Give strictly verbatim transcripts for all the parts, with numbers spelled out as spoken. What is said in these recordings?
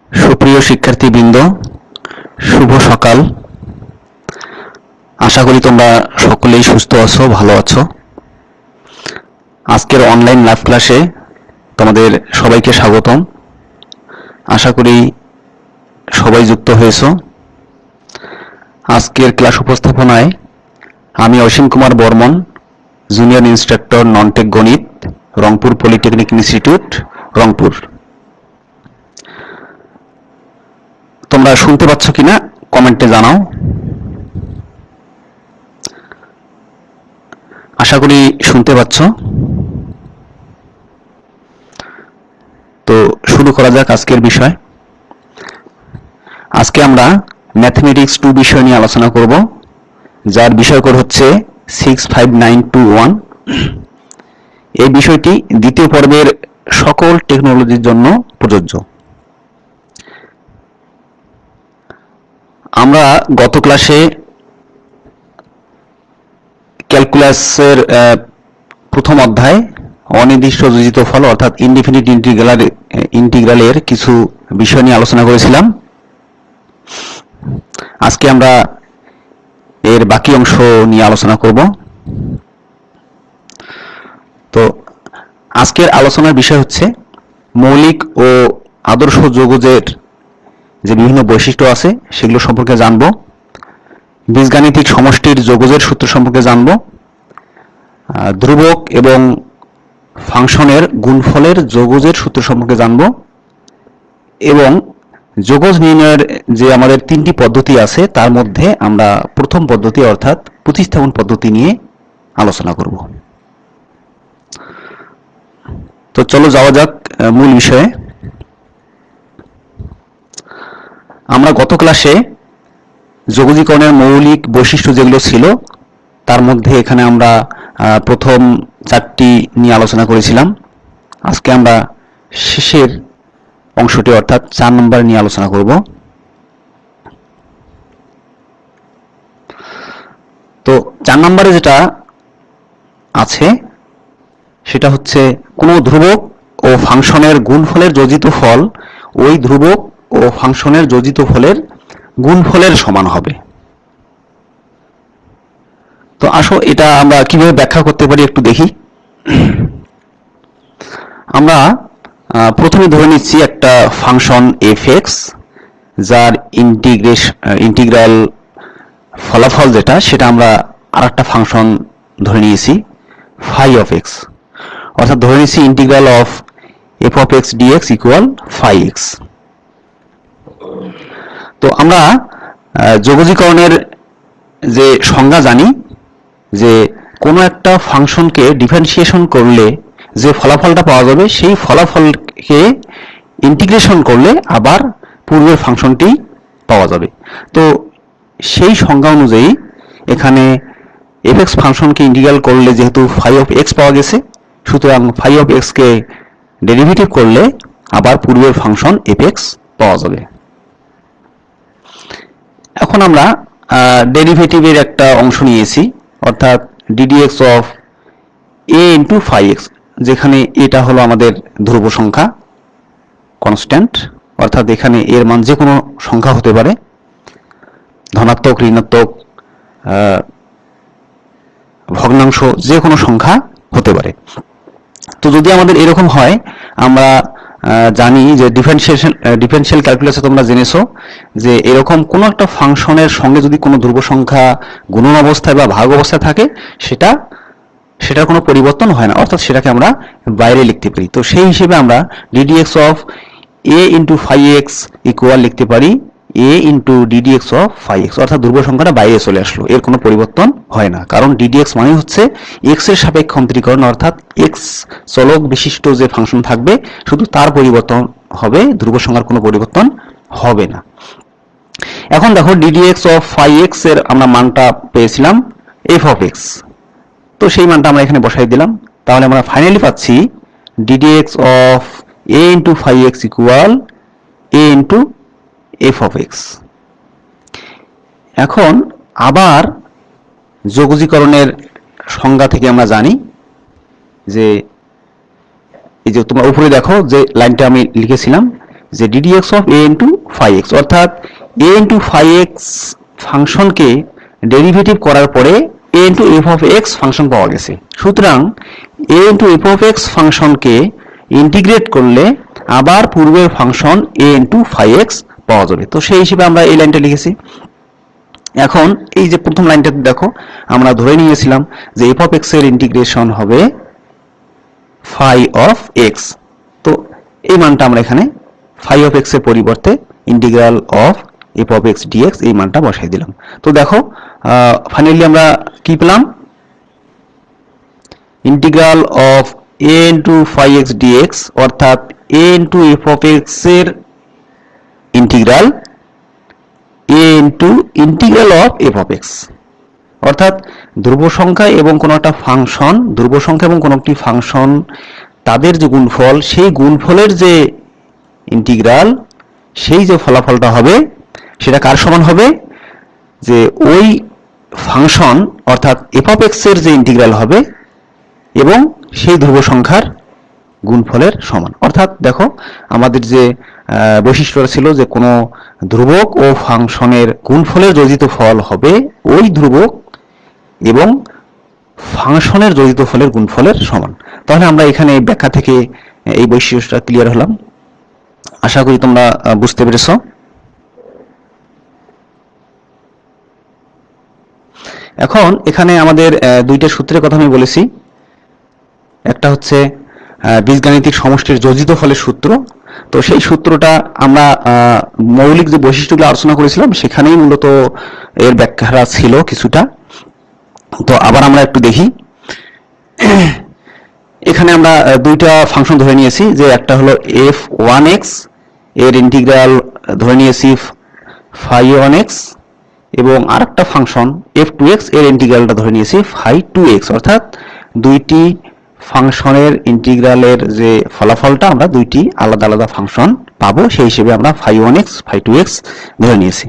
সুপ্রিয় শিক্ষার্থীবৃন্দ, শুভ সকাল। আশা করি তোমরা সকলেই সুস্থ আছো, ভালো আছো। আজকের অনলাইন লাইভ ক্লাসে তোমাদের সবাইকে স্বাগতম। আশা করি সবাই যুক্ত হয়েছো। আজকের ক্লাস উপস্থাপনায় আমি Ashim Kumar Barman, junior instructor nontech গণিত, রংপুর পলিটেকনিক ইনস্টিটিউট, রংপুর। তোমরা শুনতে পাচ্ছ কিনা কমেন্টে জানাও। আশা করি শুনতে পাচ্ছ। তো শুরু করা যাক আজকের বিষয়। আজকে আমরা ম্যাথমেটিক্স টু বিষয় নিয়ে আলোচনা করব, যার বিষয়কর হচ্ছে six five nine two one. এই বিষয়টি দ্বিতীয় পর্বের সকল টেকনোলজির জন্য প্রযোজ্য। আমরা গত ক্লাসে ক্যালকুলাসের প্রথম অধ্যায় অনির্দিষ্ট যোজিত ফল অর্থাৎ ইনডিফিনিট ইন্টিগ্রাল ইন্টিগ্রালের কিছু বিষয় নিয়ে আলোচনা করেছিলাম। আজকে আমরা এর বাকি অংশ নিয়ে আলোচনা করব। তো আজকের আলোচনার বিষয় হচ্ছে মৌলিক ও আদর্শ যৌগজের যে বিভিন্ন বৈশিষ্ট্য আছে সেগুলো সম্পর্কে জানব। বীজগাণিতিক সমষ্টির যৌগজের সূত্র সম্পর্কে জানব। ধ্রুবক এবং ফাংশনের গুণফলের যৌগজের সূত্র সম্পর্কে জানব এবং যৌগজ নির্ণয়ের যে আমাদের তিনটি পদ্ধতি আছে তার মধ্যে আমরা প্রথম পদ্ধতি অর্থাৎ প্রতিস্থাপন পদ্ধতি নিয়ে আলোচনা করব। তো চলো যাওয়া যাক মূল বিষয়ে। আমরা গত ক্লাসে যৌগজীকরণের মৌলিক বৈশিষ্ট্য যেগুলো ছিল তার মধ্যে এখানে আমরা প্রথম চারটি নিয়ে আলোচনা করেছিলাম। আজকে আমরা শেষের অংশটি অর্থাৎ চার নম্বর নিয়ে আলোচনা করব। তো চার নম্বরে যেটা আছে সেটা হচ্ছে কোনো ধ্রুবক ও ফাংশনের গুণফলের যোজিত ফল ওই ধ্রুবক ও ফাংশনের যোজিত ফলের গুণফলের সমান হবে। তো আসো এটা আমরা কিভাবে ব্যাখ্যা করতে পারি একটু দেখি। আমরা প্রথমে ধরে নিচ্ছি একটা ফাংশন এফ এক্স, যার ইন্টিগ্রেশন ইন্টিগ্রাল ফলাফল যেটা সেটা আমরা আর একটা ফাংশন ধরে নিয়েছি ফাই অফ এক্স, অর্থাৎ ধরে নিচ্ছি integral of f of x dx equal phi x. তো আমরা যৌগজীকরণের যে সংজ্ঞা জানি যে কোনো একটা ফাংশনকে ডিফারেন্সিয়েশন করলে যে ফলাফলটা পাওয়া যাবে সেই ফলাফলকে ইন্টিগ্রেশন করলে আবার পূর্বের ফাংশনটি পাওয়া যাবে। তো সেই সংজ্ঞা অনুযায়ী এখানে এফ এক্স ফাংশনকে ইন্টিগ্রাল করলে যেহেতু ফাই অফ এক্স পাওয়া গেছে, সুতরাং ফাই অফ এক্সকে ডেরিভেটিভ করলে আবার পূর্বের ফাংশন এফ এক্স পাওয়া যাবে। এখন আমরা ডেরিভেটিভের একটা অংশ নিয়েছি অর্থাৎ d dx of a into phi x, যেখানে এটা হলো আমাদের ধ্রুব সংখ্যা কনস্ট্যান্ট, অর্থাৎ এখানে এর মান যে কোনো সংখ্যা হতে পারে, ধনাত্মক ঋণাত্মক ভগ্নাংশ যে কোনো সংখ্যা হতে পারে। তো যদি আমাদের এরকম হয়, আমরা জানি যে ডিফারেন্সিয়েশন ডিফারেন্সিয়াল ক্যালকুলাসে তোমরা জেনেছো যে এরকম কোনো একটা ফাংশনের সঙ্গে যদি কোনো ধ্রুব সংখ্যা গুণন অবস্থায় বা ভাগ অবস্থায় থাকে সেটা সেটার কোনো পরিবর্তন হয় না, অর্থাৎ সেটাকে আমরা বাইরে লিখতে পারি। তো সেই হিসেবে আমরা d dx of a into phi x equal লিখতে পারি a into d dx of phi x, অর্থাৎ ধ্রুব সংখ্যাটা বাইরে চলে আসলো, এর কোনো পরিবর্তন হয় না। কারণ ডিডিএক্স মানে হচ্ছে এক্স এর সাপেক্ষ অন্তরীকরণ, অর্থাৎ এক্স চলক বিশিষ্ট যে ফাংশন থাকবে শুধু তার পরিবর্তন হবে, ধ্রুব সংখ্যার কোনো পরিবর্তন হবে না। এখন দেখো ডিডিএক্স অফ ফাই এক্স এর আমরা মানটা পেয়েছিলাম এফ অফ এক্স, তো সেই মানটা আমরা এখানে বসাই দিলাম। তাহলে আমরা ফাইনালি পাচ্ছি d dx of a into phi x equal a into f of x. এখন আবার যৌগজীকরণের সংজ্ঞা থেকে আমরা জানি যে এই যে তোমরা উপরে দেখো যে লাইনটা আমি লিখেছিলাম যে d x of a into phi x, অর্থাৎ এ ইন্টু ফাই এক্স ফাংশনকে ডেরিভেটিভ করার পরে a into f of x function পাওয়া গেছে। সুতরাং a into f of x ফাংশনকে ইন্টিগ্রেট করলে আবার পূর্বের function a into phi x পাওয়া যাবে। তো সেই হিসেবে আমরা এই লাইনটা লিখেছি। এখন এই যে প্রথম লাইনটা দেখো, আমরা ধরে নিয়েছিলাম যে এফ অফ এক্স এর ইন্টিগ্রেশন হবে ফাই অফ এক্স। তো এই মানটা আমরা এখানে ফাই অফ এক্স এর পরিবর্তে integral of f of x dx এই মানটা বসাই দিলাম। তো দেখো ফাইনালি আমরা কি পেলাম, integral of a into phi x dx অর্থাৎ a into f of x এর integral a into integral of f of x, অর্থাৎ ধ্রুব সংখ্যা এবং কোনো একটা ফাংশন, ধ্রুব সংখ্যা এবং কোনো একটি ফাংশন তাদের যে গুণফল, সেই গুণফলের যে ইন্টিগ্রাল, সেই যে ফলাফলটা হবে সেটা কার সমান হবে, যে ওই ফাংশন অর্থাৎ এফ অফ এক্স এর যে ইন্টিগ্রাল হবে এবং সেই ধ্রুব সংখ্যার গুণফলের সমান। অর্থাৎ দেখো আমাদের যে বৈশিষ্ট্যটা ছিল যে কোনো ধ্রুবক ও ফাংশনের গুণফলের যোজিত ফল হবে ওই ধ্রুবক এবং ফাংশনের যোজিত ফলের গুণফলের সমান। তাহলে আমরা এখানে এই ব্যাখ্যা থেকে এই বৈশিষ্ট্যটা ক্লিয়ার হলাম। আশা করি তোমরা বুঝতে পেরেছো। এখন এখানে আমাদের দুইটা সূত্রের কথা আমি বলেছি, একটা হচ্ছে বীজগাণিতিক সমষ্টির যোজিত ফলের সূত্র। তো সেই সূত্রটা আমরা মৌলিক যে বৈশিষ্ট্যগুলো আলোচনা করেছিলাম সেখানেই মূলত এর ব্যাখ্যা ছিল কিছুটা। তো আবার আমরা একটু দেখি, এখানে আমরা দুইটা ফাংশন ধরে নিয়েছি, যে একটা হলো এফ ওয়ান এক্স এর ইন্টিগ্রাল ধরে নিয়েছি ফাই ওয়ান এক্স এবং আরেকটা ফাংশন এফ টু এক্স এর ইন্টিগ্রালটা ধরে নিয়েছি ফাই টু এক্স, অর্থাৎ দুইটি ফাংশনের ইন্টিগ্রালের যে ফলাফলটা আমরা দুইটি আলাদা আলাদা ফাংশন পাবো, সেই হিসেবে আমরা phi one x phi two x ধরে নিয়েছি।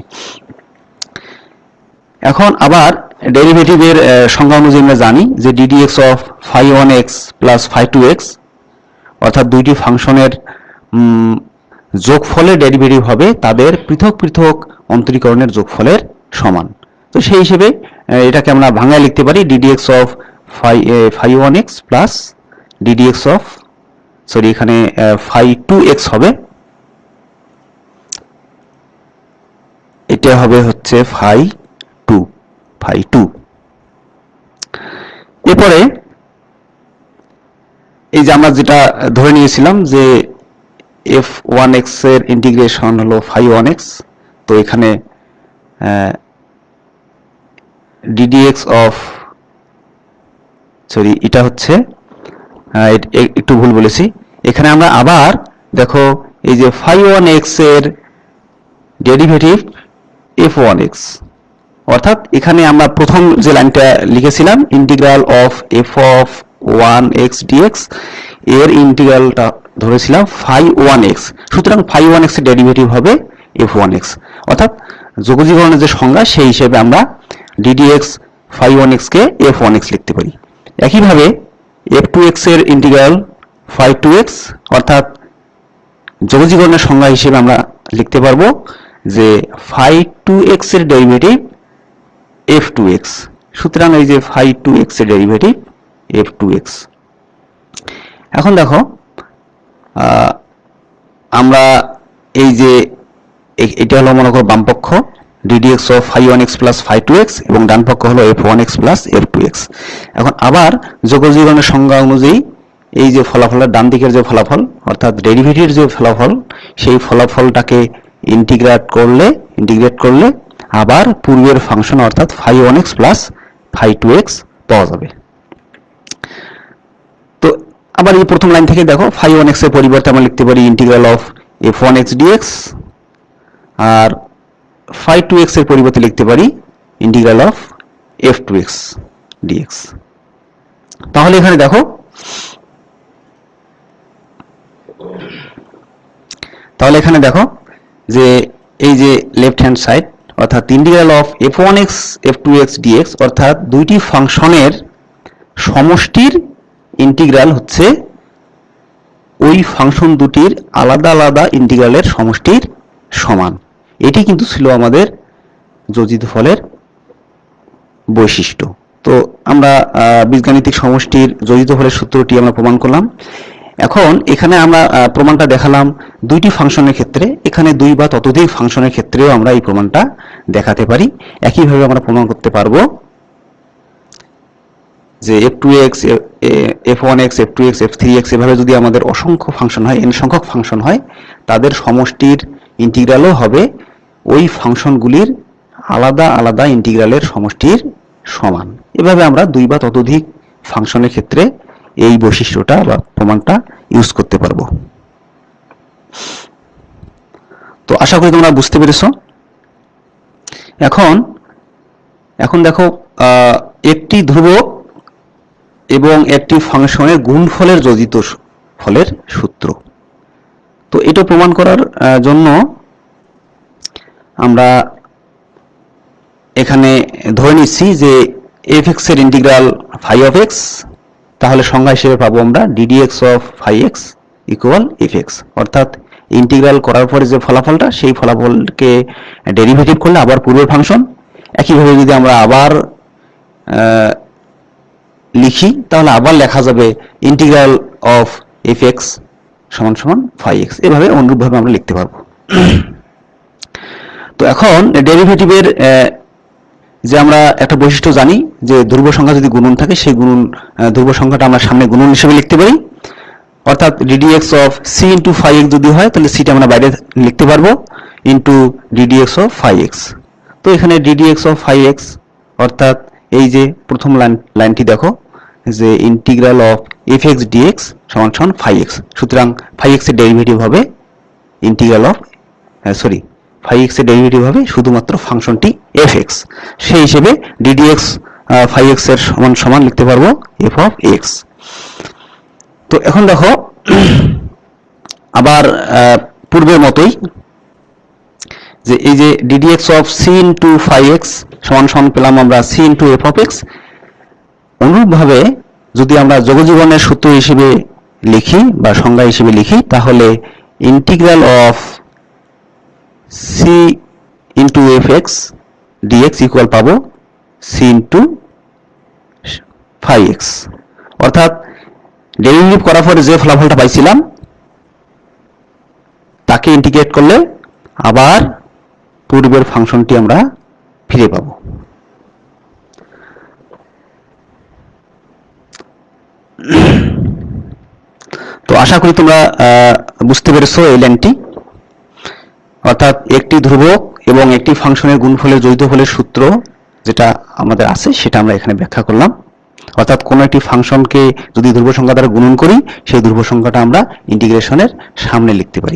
এখন আবার ডেরিভেটিভের সংজ্ঞা অনুযায়ী আমরা জানি যে d x of phi one x plus phi two x অর্থাৎ দুইটি ফাংশনের যোগফলের ডেরিভেটিভ হবে তাদের পৃথক পৃথক অন্তরীকরণের যোগফলের সমান। তো সেই হিসেবে এটাকে আমরা ভাঙায় লিখতে পারি d x of phi phi one x plus d x of sorry এখানে ফাই টু এক্স হবে, এটা হবে হচ্ছে ফাই টু ফাই টু। এরপরে এই যে আমরা যেটা ধরে নিয়েছিলাম যে এফ ওয়ান এক্স এর ইন্টিগ্রেশন হলো ফাই ওয়ান এক্স, তো এখানে ডি এক্স অফ সরি এটা হচ্ছে একটু ভুল বলেছি, এখানে আমরা আবার দেখো এই যে ফাই ওয়ান এক্স এর ডেরিভেটিভ এফ ওয়ান এক্স, অর্থাৎ এখানে আমরা প্রথম যে লাইনটা লিখেছিলাম integral of f of one x dx এর ইন্টিগ্রালটা ধরেছিলাম ফাই ওয়ান এক্স, সুতরাং ফাই ওয়ান এক্স এর ডেরিভেটিভ হবে এফ ওয়ান এক্স, অর্থাৎ যোগজীকরণের যে সংজ্ঞা সেই হিসেবে আমরা d x phi one x কে এফ ওয়ান এক্স লিখতে পারি। একইভাবে এফ টু এক্স এর ইন্টিগ্রাল ফাই টু এক্স অর্থাৎ যোগজীকরণের সংজ্ঞা হিসেবে আমরা লিখতে পারবো যে ফাই টু এক্স এর ডেরিভেটিভ এফ টু এক্স, সুতরাং এই যে ফাই টু এক্স এর ডেরিভেটিভ এফ টু এক্স। এখন দেখো আমরা এই যে এটা হলো মনে করো বাম পক্ষ d x of phi one x plus phi two x এবং ডান পক্ষ হলো f one x plus f two x. এখন আবার যোগজীকরণের সংজ্ঞা অনুযায়ী এই যে ফলাফলের ডান দিকের যে ফলাফল অর্থাৎ ডেরিভেটিভের যে ফলাফল সেই ফলাফলটাকে ইন্টিগ্রেট করলে ইন্টিগ্রেট করলে আবার পূর্বের ফাংশন অর্থাৎ phi one x plus phi two x পাওয়া যাবে। তো আবার এই প্রথম লাইন থেকে দেখো ফাই ওয়ান এক্স এর পরিবর্তে আমরা লিখতে পারি integral of f one x dx, আর ফাই টু এক্স এর পরিবর্তে লিখতে পারি integral of f two x dx. তাহলে এখানে দেখো তাহলে এখানে দেখো যে এই যে লেফট হ্যান্ড সাইড অর্থাৎ integral of f one x f two x dx অর্থাৎ দুইটি ফাংশনের সমষ্টির ইন্টিগ্রাল হচ্ছে ওই ফাংশন দুটির আলাদা আলাদা ইন্টিগ্রালের সমষ্টির সমান। এটি কিন্তু ছিল আমাদের যোজিত ফলের বৈশিষ্ট্য। তো আমরা বীজগাণিতিক সমষ্টির যোজিত ফলের সূত্রটি আমরা প্রমাণ করলাম। এখন এখানে আমরা প্রমাণটা দেখালাম দুইটি ফাংশনের ক্ষেত্রে, এখানে দুই বা ততোধিক ফাংশনের ক্ষেত্রেও আমরা এই প্রমাণটা দেখাতে পারি। একইভাবে আমরা প্রমাণ করতে পারবো যে f two x, f one x, f two x, f three x এভাবে যদি আমাদের অসংখ্য ফাংশন হয়, এন সংখ্যক ফাংশন হয়, তাদের সমষ্টির ইন্টিগ্রালও হবে ওই ফাংশনগুলির আলাদা আলাদা ইন্টিগ্রালের সমষ্টির সমান। এভাবে আমরা দুই বা ততোধিক ফাংশনের ক্ষেত্রে এই বৈশিষ্ট্যটা বা প্রমাণটা ইউজ করতে পারবো। তো আশা করি তোমরা বুঝতে পেরেছো। এখন এখন দেখো একটি ধ্রুবক এবং একটি ফাংশনের গুণফলের যোজিত ফলের সূত্র। তো এটা প্রমাণ করার জন্য আমরা এখানে ধরে নিচ্ছি যে এফ এক্স এর ইন্টিগ্রাল ফাই অফ এক্স, তাহলে সংজ্ঞা হিসেবে পাবো আমরা d dx of phi x equal f x, অর্থাৎ ইন্টিগ্রাল করার পরে যে ফলাফলটা সেই ফলাফলকে ডেরিভেটিভ করলে আবার পূর্বের ফাংশন। একইভাবে যদি আমরা আবার লিখি তাহলে আবার লেখা যাবে ইন্টিগ্রাল অফ এফ এক্স সমান সমান ফাই এক্স। এভাবে অনুরূপভাবে আমরা লিখতে পারবো। তো এখন ডেরিভেটিভের যে আমরা একটা বৈশিষ্ট্য জানি যে ধ্রুব সংখ্যা যদি গুণন থাকে সেই গুণন ধ্রুব সংখ্যাটা আমরা সামনে গুণন হিসেবে লিখতে পারি, অর্থাৎ d dx of c into phi x যদি হয় তাহলে সিটা আমরা বাইরে লিখতে পারবো into d dx of phi x. তো এখানে ডিডিএক্স অফ ফাই এক্স অর্থাৎ এই যে প্রথম লাইন লাইনটি দেখো যে integral of f x dx সমান সমান ফাই এক্স, সুতরাং ফাই এক্স এর ডেরিভেটিভ হবে integral of sorry phi x এর ডেরিভেটিভ হবে শুধুমাত্র ফাংশনটি এফ এক্স। সেই হিসেবে ডিডিএক্স ফাই এক্স এর সমান সমান লিখতে পারবো এফ অফ এক্স। তো এখন দেখো আবার পূর্বের মতোই যে এই যে d dx of c into phi x সমান সমান পেলাম আমরা c into f of x. অনুরূপভাবে যদি আমরা যোগজীবনের সূত্র হিসেবে লিখি বা সংজ্ঞা হিসেবে লিখি তাহলে integral of c into f x dx equal পাবো সি ইন্টু ফাই এক্স, অর্থাৎ ডেরিভেটিভ করার পরে যে ফলাফলটা পাইছিলাম তাকে ইন্টিগ্রেট করলে আবার পূর্বের ফাংশনটি আমরা ফিরে পাব। তো আশা করি তোমরা বুঝতে পেরেছো এই লাইনটি, অর্থাৎ একটি ধ্রুবক এবং একটি ফাংশনের গুণফলের যোজিতফলের সূত্র যেটা আমাদের আছে সেটা আমরা এখানে ব্যাখ্যা করলাম। অর্থাৎ কোনো একটি ফাংশনকে যদি ধ্রুব সংখ্যা দ্বারা গুণন করি সেই ধ্রুব সংখ্যাটা আমরা ইন্টিগ্রেশনের সামনে লিখতে পারি।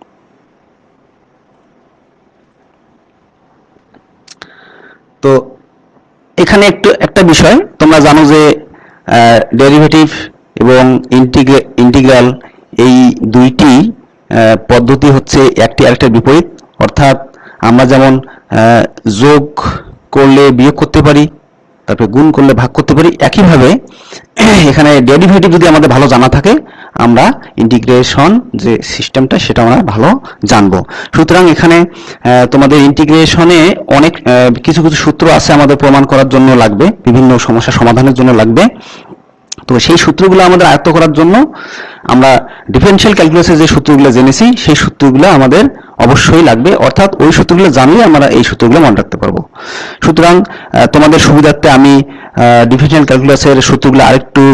তো এখানে একটু একটা বিষয় তোমরা জানো যে ডেরিভেটিভ এবং ইন্টিগ্রাল এই দুইটি পদ্ধতি হচ্ছে একটি আরেকটার বিপরীত, অর্থাৎ আমরা যেমন যোগ করলে বিয়োগ করতে পারি, তারপরে গুণ করলে ভাগ করতে পারি, একইভাবে এখানে ডেরিভেটিভ যদি আমাদের ভালো জানা থাকে আমরা ইন্টিগ্রেশন যে সিস্টেমটা সেটা আমরা ভালো জানবো। সুতরাং এখানে তোমাদের ইন্টিগ্রেশনে অনেক কিছু কিছু সূত্র আছে আমাদের প্রমাণ করার জন্য লাগবে, বিভিন্ন সমস্যা সমাধানের জন্য লাগবে। তো সেই সূত্রগুলো আমাদের আয়ত্ত করার জন্য আমরা ডিফারেনশিয়াল ক্যালকুলাসের যে সূত্রগুলো জেনেছি সেই সূত্রগুলো আমাদের অবশ্যই লাগবে, অর্থাৎ ওই সূত্রগুলো জানলে আমরা এই সূত্রগুলো মনে রাখতে পারবো। সুতরাং তোমাদের সুবিধার্থে আমি ডিফারেনশিয়াল ক্যালকুলাসের সূত্রগুলো আরেকটু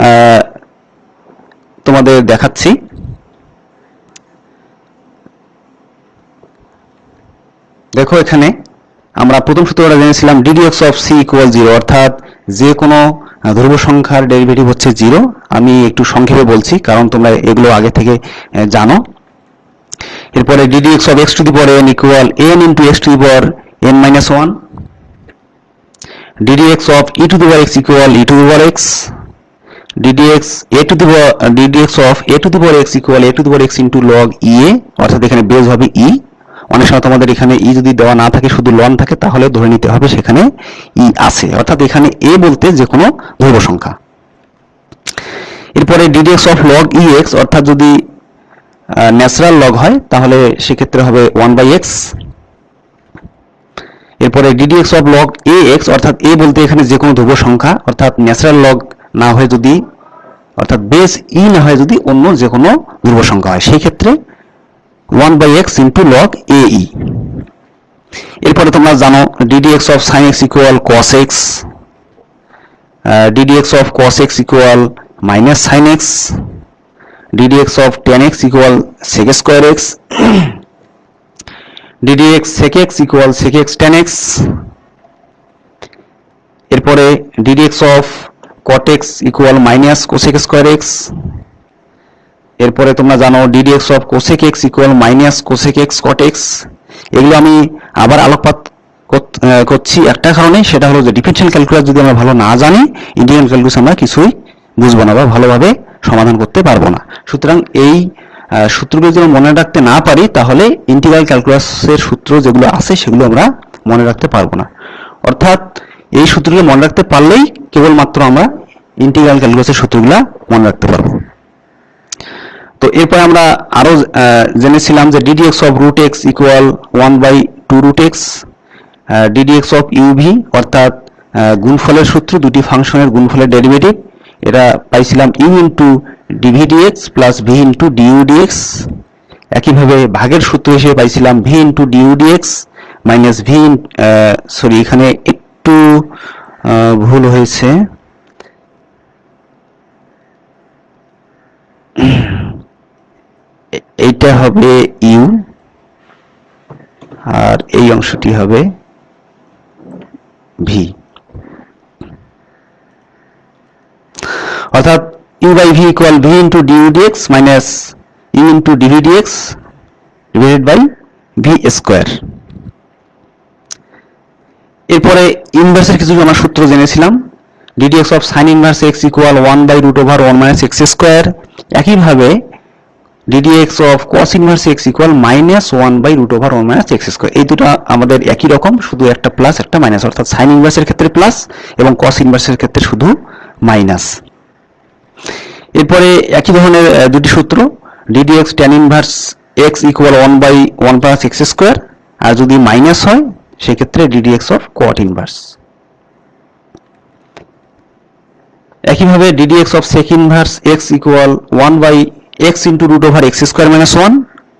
তোমাদের দেখাচ্ছি। দেখো এখানে আমরা প্রথম সূত্রটা জেনেছিলাম d dx of c equal zero, অর্থাৎ যে কোনো ধ্রুব সংখ্যার ডেরিভেটিভ হচ্ছে জিরো। আমি একটু সংক্ষেপে বলছি কারণ তোমরা এগুলো আগে থেকে জানো। এরপরে d dx of x to the power n equal n into x to the power n minus one, d dx of e to the power x equal e to the power x, d dx a to the power d dx of a to the power x equal a to the power x into log e a, অর্থাৎ এখানে base হবে ই। অনেক সময় তোমাদের এখানে ই যদি দেওয়া না থাকে শুধু লন থাকে তাহলে ধরে নিতে হবে সেখানে ই আছে, অর্থাৎ এখানে এ বলতে যে কোনো ধ্রুব সংখ্যা। এরপরে d dx of log e x, অর্থাৎ যদি ন্যাচারাল লগ হয় তাহলে সেক্ষেত্রে হবে ওয়ান বাই এক্স। এরপরে d dx of log a x, অর্থাৎ এ বলতে এখানে যে কোনো ধ্রুব সংখ্যা, অর্থাৎ ন্যাচারাল লগ না হয় যদি, অর্থাৎ বেস ই না হয় যদি অন্য যে কোনো ধ্রুব সংখ্যা হয়, সেই ক্ষেত্রে one by x into log a e. এরপরে তোমরা জানো d dx of sine x equal cos x, d dx of cos x equal minus sine x, d dx of tan x equal sec square x, d dx sec x equal sec x tan x. এরপরে d dx of cot x equal minus cosec square x. এরপরে তোমরা জানো d dx of cosec x equal minus cosec x cot x. এগুলো আমি আবার আলোকপাত করছি একটা কারণে, সেটা হলো যে ডিফারেনশিয়াল ক্যালকুলাস যদি আমরা ভালো না জানি, ইন্টিগ্রাল ক্যালকুলাস আমরা কিছুই বুঝবো না বা ভালোভাবে সমাধান করতে পারবো না। সুতরাং এই সূত্রগুলো যদি মনে রাখতে না পারি তাহলে ইন্টিগ্রাল ক্যালকুলাসের সূত্র যেগুলো আছে সেগুলো আমরা মনে রাখতে পারবো না। অর্থাৎ এই সূত্রগুলো মনে রাখতে পারলেই কেবলমাত্র আমরা ইন্টিগ্রাল ক্যালকুলাসের সূত্রগুলো মনে রাখতে পারবো। তো এরপর আমরা আরো জেনেছিলাম যে d dx of root x equal one by two root x, d dx of u v অর্থাৎ গুণফলের সূত্র, দুটি ফাংশনের গুণফলের ডেরিভেটিভ, এটা পাইছিলাম u into dv dx plus v into du dx. একইভাবে ভাগের সূত্র হিসেবে পাইছিলাম v into du dx minus v, sorry এখানে একটু ভুল হয়েছে, এইটা হবে ইউ আর এই অংশটি হবে ভি, অর্থাৎ u by v equal v into du dx minus u into dv dx divided by v square. এরপরে ইনভার্সের কিছু আমরা সূত্র জেনেছিলাম, d dx of sine inverse x equal one by root over one minus x square. একইভাবে d dx of cos inverse x equal minus one by root over one minus x square. এই দুটো আমাদের একই রকম, শুধু একটা প্লাস একটা মাইনাস, অর্থাৎ সাইন ইনভার্সের ক্ষেত্রে প্লাস এবং কস ইনভার্সের ক্ষেত্রে শুধু মাইনাস। এরপরে একই ধরনের দুটি সূত্র, d dx tan inverse x equal one by one plus x square, আর যদি মাইনাস হয় সেক্ষেত্রে ডিডিএক্স অফ কোয়াট ইনভার্স। একইভাবে d dx of sec inverse x equal one by x into root over x square minus one,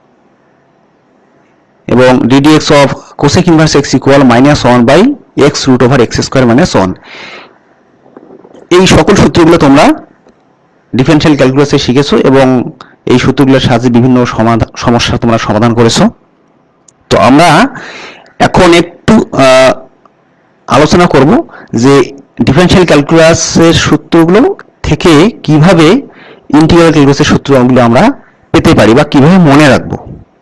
এবং d dx of cosec inverse x equal minus one by x root over x square minus one. এই সকল সূত্রগুলো তোমরা differential ক্যালকুলাসে শিখেছো এবং এই সূত্রগুলোর সাহায্যে বিভিন্ন সমস্যা তোমরা সমাধান করেছো। তো আমরা এখন একটু আলোচনা করব যে ডিফারেনশিয়াল ক্যালকুলাসের সূত্রগুলো থেকে কিভাবে ইন্টিগ্রাল ক্যালকুলাসের সূত্রগুলো আমরা পেতে পারি বা কিভাবে মনে রাখবো।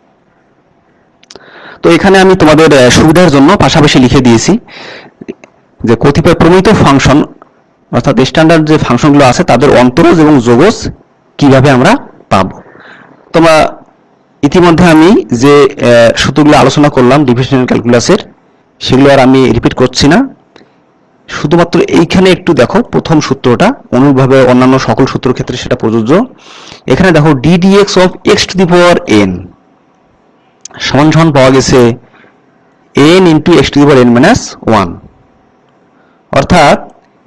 তো এখানে আমি তোমাদের সুবিধার জন্য পাশাপাশি লিখে দিয়েছি যে কতিপয় প্রমিত ফাংশন, অর্থাৎ স্ট্যান্ডার্ড যে ফাংশনগুলো আছে তাদের অন্তরজ এবং যোগজ কিভাবে আমরা পাবো। তোমরা ইতিমধ্যে আমি যে সূত্রগুলো আলোচনা করলাম ডিফারেনশিয়াল ক্যালকুলাসের, সেগুলো আর আমি রিপিট করছি না, শুধুমাত্র এইখানে একটু দেখো প্রথম সূত্রটা, অনুরূপভাবে অন্যান্য সকল সূত্রের ক্ষেত্রে সেটা প্রযোজ্য। এখানে দেখো d dx of x to the power n সমান সমান পাওয়া গেছে n into x to the power n minus one, অর্থাৎ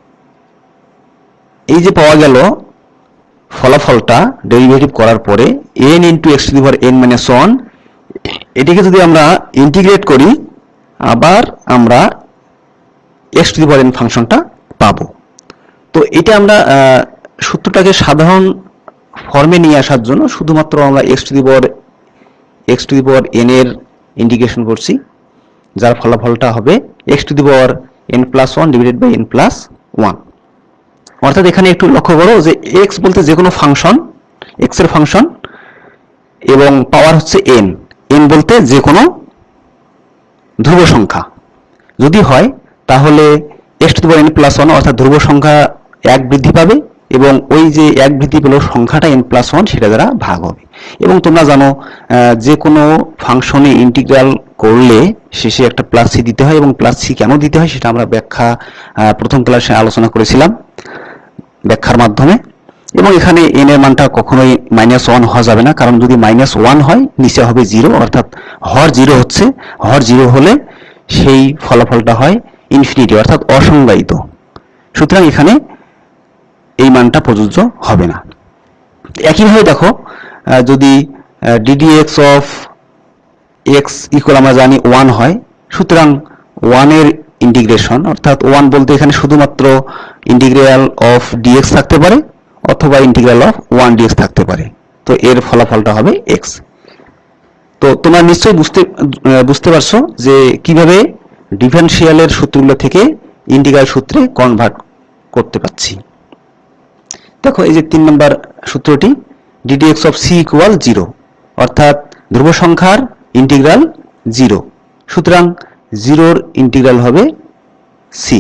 এই যে পাওয়া গেল ফলাফলটা ডেরিভেটিভ করার পরে n into x to the power n minus one, এটিকে যদি আমরা ইন্টিগ্রেট করি আবার আমরা x to the power n ফাংশনটা পাবো। তো এটা আমরা সূত্রটাকে সাধারণ ফর্মে নিয়ে আসার জন্য শুধুমাত্র আমরা x to the power x to the power n এর ইন্টিগ্রেশন করছি, যার ফলাফলটা হবে x to the power n plus one divided by n plus one. অর্থাৎ এখানে একটু লক্ষ্য করো যে এক্স বলতে যে কোনো ফাংশন, এক্স এর ফাংশন, এবং পাওয়ার হচ্ছে এন, এন বলতে যে কোনো ধ্রুব সংখ্যা যদি হয় তাহলে x to the power n plus one অর্থাৎ ধ্রুব সংখ্যা এক বৃদ্ধি পাবে এবং ওই যে এক বৃদ্ধি পেল সংখ্যাটা এন প্লাস ওয়ান সেটা দ্বারা ভাগ হবে। এবং তোমরা জানো যে কোনো ফাংশনে ইন্টিগ্রাল করলে শেষে একটা প্লাস সি দিতে হয়, এবং প্লাস সি কেন দিতে হয় সেটা আমরা ব্যাখ্যা প্রথম ক্লাসে আলোচনা করেছিলাম ব্যাখ্যার মাধ্যমে। এবং এখানে n এর মানটা কখনোই মাইনাস ওয়ান হওয়া যাবে না, কারণ যদি মাইনাস ওয়ান হয় নিচে হবে জিরো, অর্থাৎ হর জিরো হচ্ছে, হর জিরো হলে সেই ফলাফলটা হয় ইনফিনিটি অর্থাৎ অসংজ্ঞায়িত। সুতরাং এখানে এই মানটা প্রযোজ্য হবে না। একইভাবে দেখো যদি ডিডিএক্স অফ এক্স ইকুয়াল আমরা জানি ওয়ান হয়, সুতরাং ওয়ানের ইন্টিগ্রেশন অর্থাৎ ওয়ান বলতে এখানে শুধুমাত্র ইন্টিগ্রাল অফ ডিএক্স থাকতে পারে অথবা ইন্টিগ্রাল অফ ওয়ান ডিএক্স থাকতে পারে, তো এর ফলাফলটা হবে এক্স। তো তোমরা নিশ্চয়ই বুঝতে বুঝতে পারছো যে কিভাবে ডিফারেনশিয়ালের সূত্রগুলো থেকে ইন্টিগ্রাল সূত্রে কনভার্ট করতে পারছি। দেখো এই যে তিন নম্বর সূত্রটি d dx of c equal zero, অর্থাৎ ধ্রুব সংখ্যার ইন্টিগ্রাল জিরো, সুতরাং জিরোর ইন্টিগ্রাল হবে সি।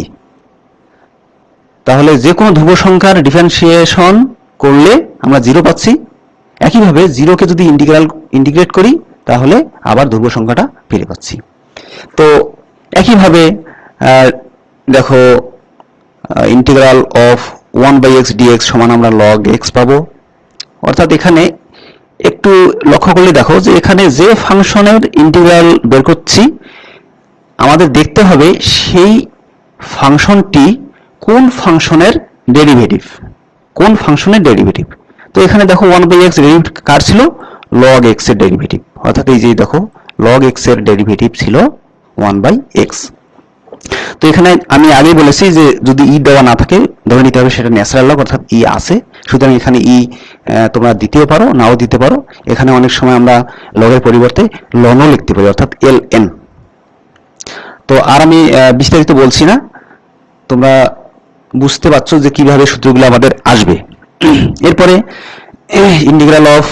তাহলে যে কোনো ধ্রুব সংখ্যার ডিফারেন্সিয়েশন করলে আমরা জিরো পাচ্ছি। একইভাবে জিরোকে যদি ইন্টিগ্রাল ইন্টিগ্রেট করি তাহলে আবার ধ্রুব সংখ্যাটা ফিরে পাচ্ছি। তো একইভাবে দেখো integral of one by x dx সমান আমরা লগ এক্স পাবো, অর্থাৎ এখানে একটু লক্ষ্য করলে দেখো যে এখানে যে ফাংশনের ইন্টিগ্রাল বের করছি আমাদের দেখতে হবে সেই ফাংশনটি কোন ফাংশনের ডেরিভেটিভ, কোন ফাংশনের ডেরিভেটিভ। তো এখানে দেখো ওয়ান বাই এক্স ডেরিভেটিভ কার ছিল, লগ এক্স এর ডেরিভেটিভ, অর্থাৎ এই যে দেখো লগ এক্স এর ডেরিভেটিভ ছিল ওয়ান বাই এক্স। তো এখানে আমি আগে বলেছি যে যদি ই দেওয়া না থাকে ধরে নিতে হবে সেটা ন্যাচারাল লগ অর্থাৎ ই আছে, সুতরাং এখানে ই তোমরা দিতেও পারো নাও দিতে পারো। এখানে অনেক সময় আমরা লগের পরিবর্তে লনও লিখতে পারি অর্থাৎ এল এন। তো আর আমি বিস্তারিত বলছি না, তোমরা বুঝতে পারছো যে কিভাবে সূত্রগুলো আমাদের আসবে। এরপরে integral of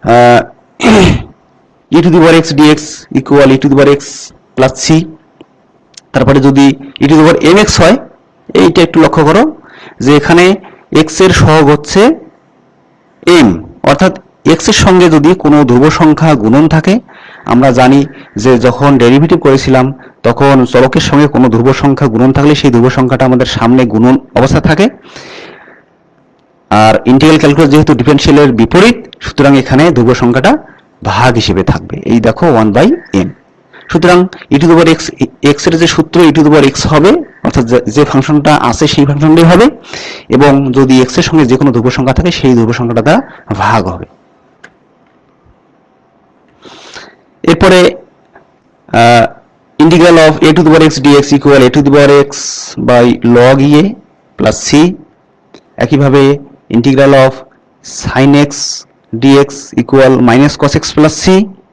e to the power x dx equal e to the power x plus c, তারপরে যদি e to the power m x হয়, এইটা একটু লক্ষ্য করো যে এখানে এক্স এর সহগ হচ্ছে এম, অর্থাৎ এক্স এর সঙ্গে যদি কোনো ধ্রুব সংখ্যা গুণন থাকে, আমরা জানি যে যখন ডেরিভেটিভ করেছিলাম তখন চলকের সঙ্গে কোনো ধ্রুব সংখ্যা গুণন থাকলে সেই ধ্রুব সংখ্যাটা আমাদের সামনে গুণন অবস্থা থাকে। আর ইন্টিগ্রাল ক্যালকুলাস যেহেতু ডিফারেনশিয়ালের বিপরীত, সুতরাং এখানে ধ্রুব সংখ্যাটা ভাগ হিসেবে থাকবে, এই দেখো ওয়ান বাই এম। সুতরাং e to the power x x এর যে সূত্র ই টু দি পাওয়ার এক্স হবে, অর্থাৎ যে ফাংশনটা আছে সেই ফাংশনটাই হবে, এবং যদি এক্স এর সঙ্গে যে কোনো ধ্রুব সংখ্যা থাকে সেই ধ্রুব সংখ্যাটা দ্বারা ভাগ হবে। এরপরে integral of a to the power x dx equal a to the power x by log e a plus c. একইভাবে integral of sine x dx equal minus cos x plus c.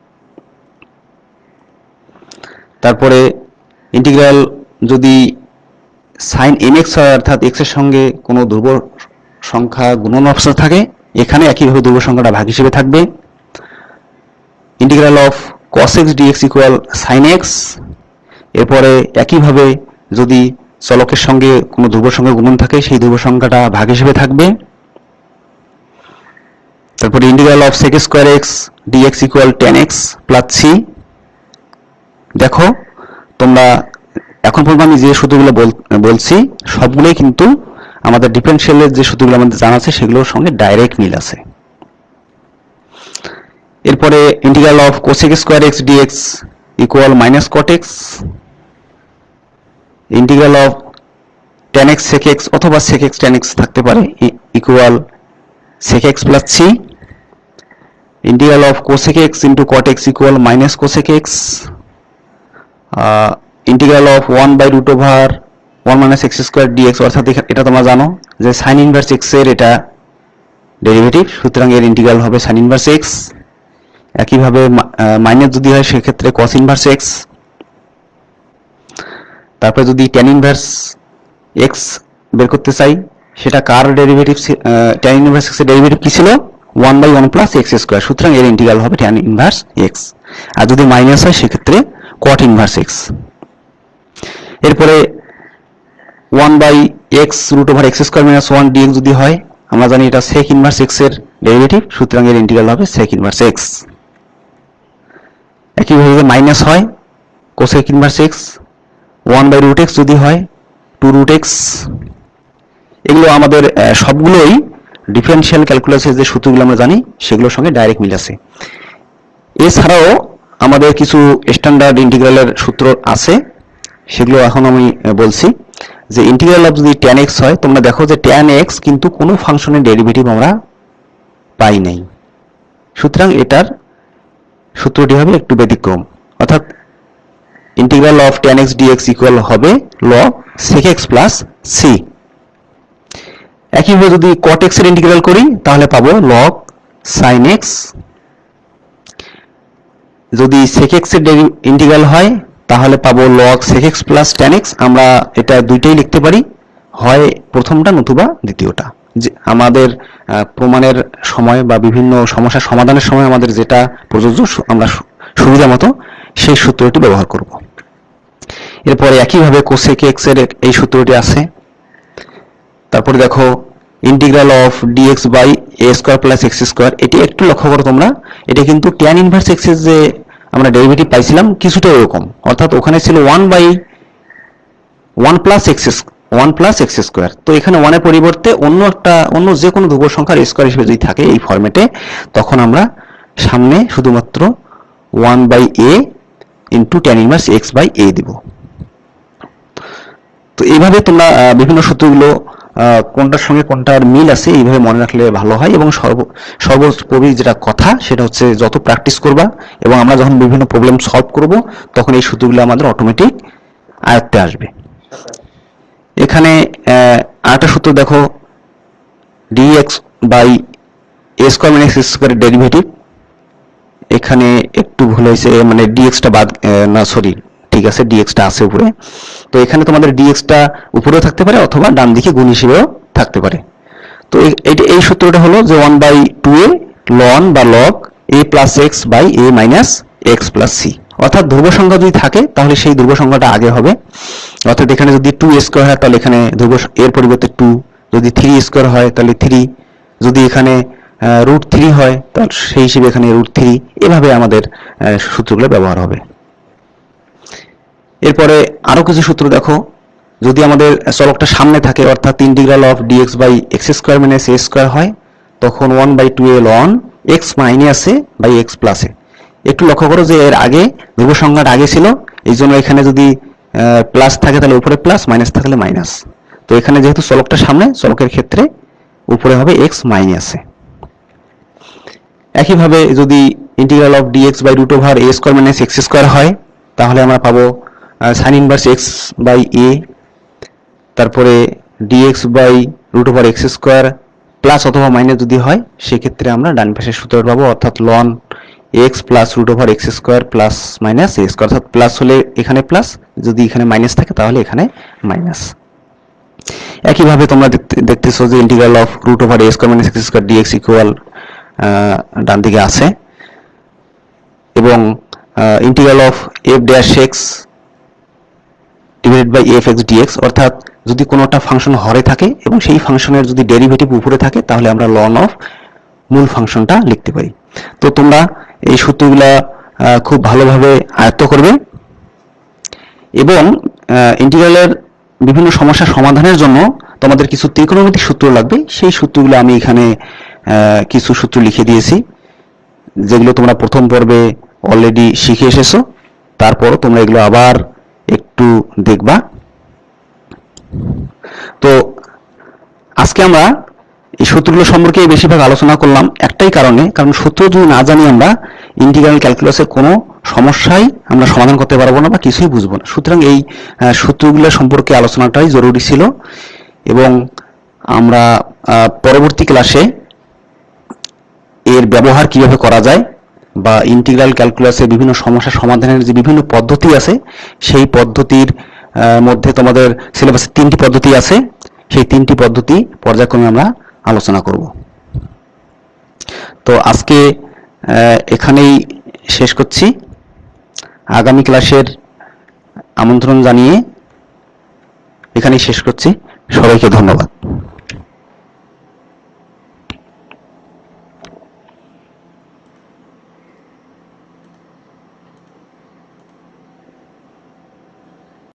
তারপরে ইন্টিগ্রাল যদি sine m x হয় অর্থাৎ x এর সঙ্গে কোনো ধ্রুব সংখ্যা গুণন অবস্থা থাকে, এখানে একইভাবে ধ্রুব সংখ্যাটা ভাগ হিসেবে থাকবে। Integral of cos x dx equal sine x, এরপরে একইভাবে যদি চলকের সঙ্গে কোনো ধ্রুব সংখ্যা গুণন থাকে সেই ধ্রুব সংখ্যাটা ভাগ হিসেবে থাকবে। তারপরে integral of sec square x dx equal tan x plus c. দেখো তোমরা এখন পর্যন্ত আমি যে সূত্রগুলো বলছি সবগুলোই কিন্তু আমাদের ডিফারেনশিয়ালের যে সূত্রগুলো আমাদের জানা আছে সেগুলোর সঙ্গে ডাইরেক্ট মিল আছে। এরপরে integral of cosec square x dx equal minus cot x. Integral of tan x sec x অথবা সেক এক্স টেন এক্স থাকতে পারে equal sec x plus c. Integral of cosec x into cot x equal minus cosec x. Integral of one by root over one minus x square dx, অর্থাৎ এটা তোমরা জানো যে sign inverse x এর এটা derivative, সুতরাং এর integral হবে সাইন ইনভার্স এক্স। একইভাবে মাইনাস যদি হয় সেক্ষেত্রে কস ইনভার্স এক্স। তারপরে যদি ট্যান ইনভার্স এক্স বের করতে চাই সেটা কার ডেরিভেটিভ, ট্যান ইনভার্স এক্স এর ডেরিভেটিভ কি ছিল one by one plus x square, সুতরাং এর ইন্টিগ্রাল হবে ট্যান ইনভার্স এক্স। আর যদি মাইনাস হয় সেক্ষেত্রে কট ইনভার্স এক্স। এরপরে one by x root over x square minus one dx যদি হয়, আমরা জানি এটা সেক ইনভার্স এক্স এর ডেরিভেটিভ, সুতরাং এর ইন্টিগ্রাল হবে সেক ইনভার্স এক্স। একইভাবে মাইনাস হয় cosec inverse x, one by root x যদি হয় টু রুট এক্স। এগুলো আমাদের সবগুলোই ডিফারেনশিয়াল ক্যালকুলাসের যে সূত্রগুলো আমরা জানি সেগুলোর সঙ্গে ডাইরেক্ট মিল আছে। এছাড়াও আমাদের কিছু স্ট্যান্ডার্ড ইন্টিগ্রালের সূত্র আছে, সেগুলো এখন আমি বলছি। যে ইন্টিগ্রাল অফ যদি tan x হয়, তোমরা দেখো যে tan x কিন্তু কোনো ফাংশনের ডেরিভেটিভ আমরা পাই নাই, সুতরাং এটার সূত্রটি হবে একটু ব্যতিক্রম, অর্থাৎ integral of tan x dx equal হবে log sec x plus c। একইভাবে যদি cot x এর ইন্টিগ্রাল করি তাহলে পাবো log sin x। যদি sec x এর ইন্টিগ্রাল হয় তাহলে পাবো log sec x plus tan x। আমরা এটা দুইটাই লিখতে পারি, হয় প্রথমটা নতুবা দ্বিতীয়টা। যে আমাদের প্রমাণের সময় বা বিভিন্ন সমস্যার সমাধানের সময় আমাদের যেটা প্রযোজ্য আমরা সুবিধা মতো সেই সূত্রটি ব্যবহার করব। এরপরে একইভাবে cosec x এর এই সূত্রটি আছে। তারপরে দেখো integral of dx by a square plus x square, এটি একটু লক্ষ্য করো তোমরা, এটা কিন্তু tan ইনভার্স x এর যে আমরা ডেরিভেটিভ পাইছিলাম কিছুটা এরকম, অর্থাৎ ওখানে ছিল one by one plus x one plus x square. তো এখানে ওয়ানের পরিবর্তে অন্য একটা অন্য যে কোনো ধ্রুব সংখ্যার স্কোয়ার হিসেবে যদি থাকে এই ফরম্যাটে, তখন আমরা সামনে শুধুমাত্র one by a into tan inverse x by a দিব। তো এইভাবে তোমরা বিভিন্ন সূত্রগুলো কোনটার সঙ্গে কোনটার মিল আছে এইভাবে মনে রাখলে ভালো হয়। এবং সর্ব সর্বোপরি যেটা কথা সেটা হচ্ছে যত প্র্যাকটিস করবা এবং আমরা যখন বিভিন্ন প্রবলেম সলভ করব তখন এই সূত্রগুলো আমাদের অটোমেটিক আয়ত্তে আসবে। এখানে আরেকটা সূত্র দেখো, dx by a square minus x স্কয়ারের ডেরিভেটিভ। এখানে একটু ভুল হয়েছে, মানে dx টা বাদ, না সরি ঠিক আছে dx টা আছে উপরে। তো এখানে তোমাদের dx টা উপরেও থাকতে পারে অথবা ডান দিকে গুণ হিসেবেও থাকতে পারে। তো এই সূত্রটা হলো যে one by two a ln বা log a plus x by a minus x plus c. অর্থাৎ ধ্রুব সংখ্যা যদি থাকে তাহলে সেই ধ্রুব সংখ্যাটা আগে হবে। অর্থাৎ এখানে যদি টু স্কোয়ার হয় তাহলে এখানে ধ্রুব এর পরিবর্তে টু, যদি থ্রি স্কোয়ার হয় তাহলে থ্রি, যদি এখানে রুট থ্রি হয় তাহলে সেই হিসেবে এখানে রুট থ্রি। এভাবে আমাদের সূত্রগুলো ব্যবহার হবে। এরপরে আরো কিছু সূত্র দেখো, যদি আমাদের চলকটা সামনে থাকে অর্থাৎ integral of dx by x square minus a square হয়, তখন one by two a ln x minus a by x plus a. একটু লক্ষ্য করো যে এর আগে ধ্রুব সংখ্যাটা আগে ছিল, এই জন্য এখানে যদি প্লাস থাকে তাহলে উপরে প্লাস, মাইনাস থাকলে মাইনাস। তো এখানে যেহেতু চলকটা সামনে, চলকের ক্ষেত্রে উপরে হবে এক্স মাইনাস এ। একইভাবে যদি integral of dx by root over a square minus x square হয় তাহলে আমরা পাবো sine inverse x by a, তারপরে dx by root over x square plus অথবা মাইনাস যদি হয় সেক্ষেত্রে আমরা ডান পাশের সূত্রটা পাবো, অর্থাৎ ln x plus root over x square plus minus a square. অর্থাৎ প্লাস হলে এখানে প্লাস, যদি এখানে মাইনাস থাকে তাহলে এখানে মাইনাস। একইভাবে তোমরা দেখতেছো যে integral of root over a square minus x square dx equal ডান দিকে আছে, এবং integral of f dash x divided by f x dx, অর্থাৎ যদি কোনো একটা ফাংশন হরে থাকে এবং সেই ফাংশনের যদি ডেরিভেটিভ উপরে থাকে তাহলে আমরা লন অফ মূল ফাংশনটা লিখতে পারি। তো তোমরা এই সূত্রগুলা খুব ভালোভাবে আয়ত্ত করবে এবং ইন্টিগ্রালের বিভিন্ন সমস্যা সমাধানের জন্য তোমাদের কিছু ত্রিকোণমিতিক সূত্র লাগবে। সেই সূত্রগুলো আমি এখানে কিছু সূত্র লিখে দিয়েছি, যেগুলো তোমরা প্রথম পর্বে অলরেডি শিখে এসেছো, তারপরও তোমরা এগুলো আবার একটু দেখবা। তো আজকে আমরা এই সূত্রগুলো সম্পর্কে বেশিরভাগ আলোচনা করলাম একটাই কারণে, কারণ সূত্র যদি না জানি আমরা ইন্টিগ্রাল ক্যালকুলাসের কোনো সমস্যাই আমরা সমাধান করতে পারবো না বা কিছুই বুঝবো না। সুতরাং এই সূত্রগুলো সম্পর্কে আলোচনাটাই জরুরি ছিল, এবং আমরা পরবর্তী ক্লাসে এর ব্যবহার কিভাবে করা যায় বা ইন্টিগ্রাল ক্যালকুলাসের বিভিন্ন সমস্যা সমাধানের যে বিভিন্ন পদ্ধতি আছে সেই পদ্ধতির মধ্যে তোমাদের সিলেবাসে তিনটি পদ্ধতি আছে, সেই তিনটি পদ্ধতি পর্যায়ক্রমে আমরা আলোচনা করব। তো আজকে এখানেই শেষ করছি। আগামী ক্লাসের আমন্ত্রণ জানিয়ে এখানেই শেষ করছি। সবাইকে ধন্যবাদ।